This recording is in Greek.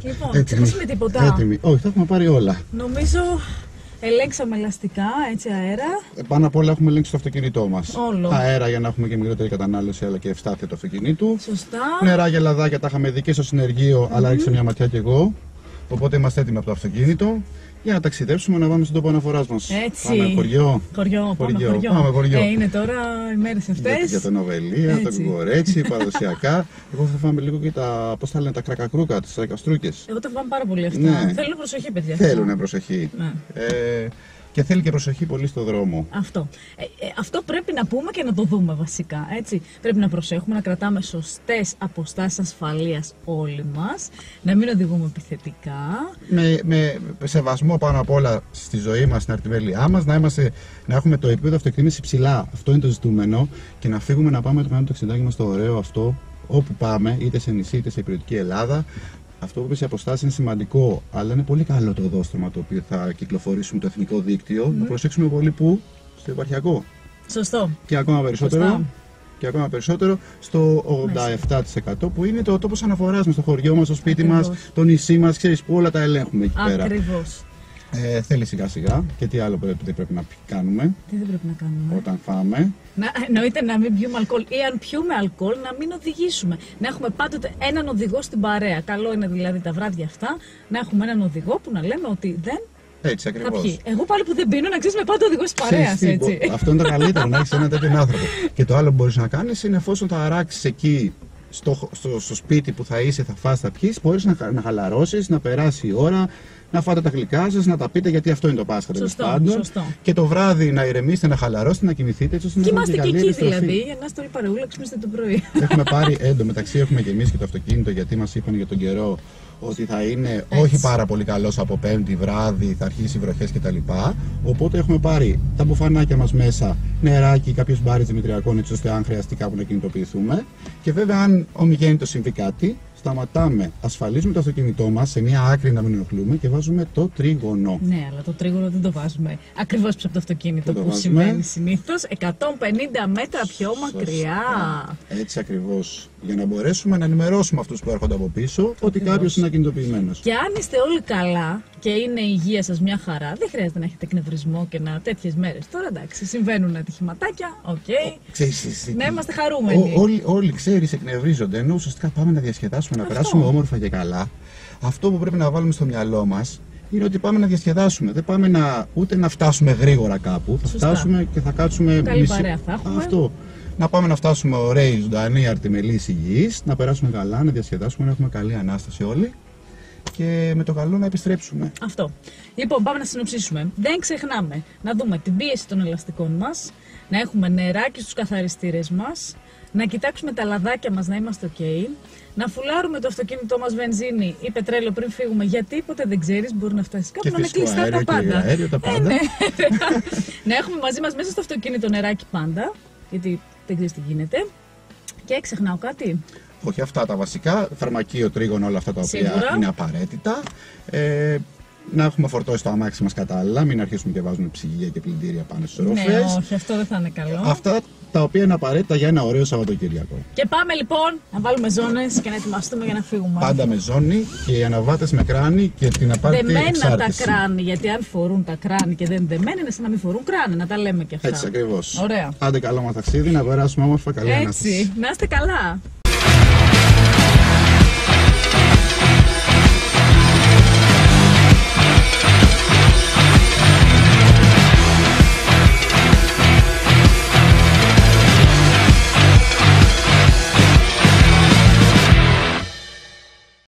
Λοιπόν, ξεχάσαμε τίποτα. Έτοιμοι. Όχι, τα έχουμε πάρει όλα. Νομίζω ελέγξαμε ελαστικά, έτσι, αέρα. Πάνω απ' όλα έχουμε ελέγξει το αυτοκίνητό μας. Όλο. Αέρα για να έχουμε και μικρότερη κατανάλωση, αλλά και ευστάθεια του αυτοκινήτου. Σωστά. Νερά και λαδάκια τα είχαμε δει και στο συνεργείο, αλλά ρίξε μια ματιά κι εγώ. Οπότε είμαστε έτοιμοι από το αυτοκίνητο για να ταξιδέψουμε, να πάμε στον τόπο αναφοράς μας. Έτσι. Πάμε χωριό. Πάμε χωριό. Είναι τώρα οι μέρες αυτές. Για τα νοβελία, τα κουκορέτσι, παραδοσιακά. Εγώ θα φάμε λίγο και τα, πώς τα λένε, τα κρακακρούκα, τις καστρούκες. Εγώ τα φάμε πάρα πολύ αυτά. Ναι. Θέλουν προσοχή, παιδιά. Θέλουν προσοχή. Ναι. Και θέλει και προσοχή πολύ στο δρόμο. Αυτό πρέπει να πούμε και να το δούμε βασικά. Έτσι. Πρέπει να προσέχουμε, να κρατάμε σωστές αποστάσεις ασφαλείας όλοι μας, να μην οδηγούμε επιθετικά. Με σεβασμό πάνω απ' όλα στη ζωή μας, στην αρτιμέλειά μας, να έχουμε το επίπεδο αυτοεκτίμησης ψηλά. Αυτό είναι το ζητούμενο. Και να φύγουμε να πάμε το ταξιδάκι μας στο ωραίο αυτό, όπου πάμε, είτε σε νησί είτε σε υπηρετική Ελλάδα. Αυτό που είπες, οι αποστάσεις είναι σημαντικό, αλλά είναι πολύ καλό το οδόστρωμα το οποίο θα κυκλοφορήσουμε το εθνικό δίκτυο. Να προσέξουμε πολύ πού, στο επαρχιακό. Σωστό. Και ακόμα περισσότερο. Και ακόμα περισσότερο στο 87% που είναι το τόπος αναφοράς μας, στο χωριό μας, στο σπίτι μας, το νησί μας, ξέρεις που όλα τα ελέγχουμε εκεί πέρα. Ακριβώς. Θέλει σιγά σιγά και τι άλλο πρέπει να κάνουμε. Τι δεν πρέπει να κάνουμε όταν φάμε. Εννοείται να μην πιούμε αλκοόλ ή αν πιούμε αλκοόλ να μην οδηγήσουμε. Να έχουμε πάντοτε έναν οδηγό στην παρέα. Καλό είναι δηλαδή τα βράδια αυτά να έχουμε έναν οδηγό που να λέμε ότι δεν. Έτσι ακριβώς. Εγώ πάλι που δεν πίνω να ξέρεις με πάντα οδηγό της παρέας. Αυτό είναι το καλύτερο, να έχεις έναν τέτοιον άνθρωπο. Και το άλλο που μπορείς να κάνεις είναι εφόσον θα αράξεις εκεί στο σπίτι που θα είσαι, θα φας, θα πιείς, μπορείς να χαλαρώσεις, να περάσει η ώρα, να φάτε τα γλυκά σας, να τα πείτε, γιατί αυτό είναι το Πάσχα τέλος πάντων. Και το βράδυ να ηρεμήσετε, να χαλαρώσετε, να κοιμηθείτε. Έτσι ώστε να είμαστε και εκεί δηλαδή, για να είστε όλοι παρεούλα, ξυπνήστε το πρωί. Έχουμε πάρει εντωμεταξύ, έχουμε γεμίσει και το αυτοκίνητο, γιατί μας είπαν για τον καιρό ότι θα είναι όχι πάρα πολύ καλός από Πέμπτη βράδυ, θα αρχίσει βροχές κτλ. Οπότε έχουμε πάρει τα μπουφανάκια μας μέσα, νεράκι, κάποιες μπάρες δημητριακών, έτσι ώστε αν χρειαστεί κάπου να κινητοποιηθούμε. Και βέβαια, αν ομιγέννητο συμβεί κάτι, σταματάμε, ασφαλίζουμε το αυτοκίνητό μας σε μια άκρη να μην ενοχλούμε και βάζουμε το τρίγωνο. Ναι, αλλά το τρίγωνο δεν το βάζουμε ακριβώς πίσω από το αυτοκίνητο που συμβαίνει συνήθως 150 μέτρα πιο μακριά. Έτσι ακριβώς. Για να μπορέσουμε να ενημερώσουμε αυτούς που έρχονται από πίσω ότι κάποιος είναι ακινητοποιημένος. Και αν είστε όλοι καλά και είναι η υγεία σας μια χαρά, δεν χρειάζεται να έχετε εκνευρισμό και τέτοιες μέρες. Τώρα εντάξει, συμβαίνουν ατυχηματάκια, να είμαστε χαρούμενοι. Όλοι ξέρεις εκνευρίζονται, ενώ ουσιαστικά πάμε να διασκεδάσουμε, να περάσουμε όμορφα και καλά. Αυτό που πρέπει να βάλουμε στο μυαλό μας είναι ότι πάμε να διασκεδάσουμε. Δεν πάμε ούτε να φτάσουμε γρήγορα κάπου. Θα φτάσουμε και θα κάτσουμε. Καλή παρέα θα έχουμε. Αυτό. Να πάμε να φτάσουμε ωραίοι, ζωντανοί, αρτιμελείς, υγιείς, να περάσουμε καλά, να διασκεδάσουμε, να έχουμε καλή ανάσταση όλοι και με το καλό να επιστρέψουμε. Αυτό. Λοιπόν, πάμε να συνοψίσουμε. Δεν ξεχνάμε να δούμε την πίεση των ελαστικών μας, να έχουμε νεράκι στους καθαριστήρες μας, να κοιτάξουμε τα λαδάκια μας να είμαστε ok, να φουλάρουμε το αυτοκίνητό μας βενζίνη ή πετρέλαιο πριν φύγουμε, γιατί ποτέ δεν ξέρεις, μπορεί να φτάσει κάπου να είναι κλειστά τα πάντα. Αέριο, τα πάντα. Να έχουμε μαζί μας μέσα στο αυτοκίνητο νεράκι πάντα, γιατί δεν ξέρεις τι γίνεται. Και ξεχνάω κάτι. Όχι, αυτά τα βασικά. Φαρμακείο, τρίγωνο, όλα αυτά τα οποία είναι απαραίτητα. Να έχουμε φορτώσει το αμάξι μας κατάλληλα, μην αρχίσουμε και βάζουμε ψυγεία και πλυντήρια πάνω στις οροφές. Ναι, όχι, αυτό δεν θα είναι καλό. Αυτά τα οποία είναι απαραίτητα για ένα ωραίο Σαββατοκύριακο. Και πάμε λοιπόν να βάλουμε ζώνες και να ετοιμαστούμε για να φύγουμε. Πάντα με ζώνη και οι αναβάτες με κράνη και την απαραίτητη εξάρτηση. Δεμένα τα κράνη, γιατί αν φορούν τα κράνη και δεν δεμένα είναι σαν να μην φορούν κράνη, να τα λέμε και αυτά. Έτσι ακριβώς. Ωραία. Άντε καλό μας ταξίδι, να περάσουμε όμορφα, καλή ανάσταση. Έτσι, να είστε καλά.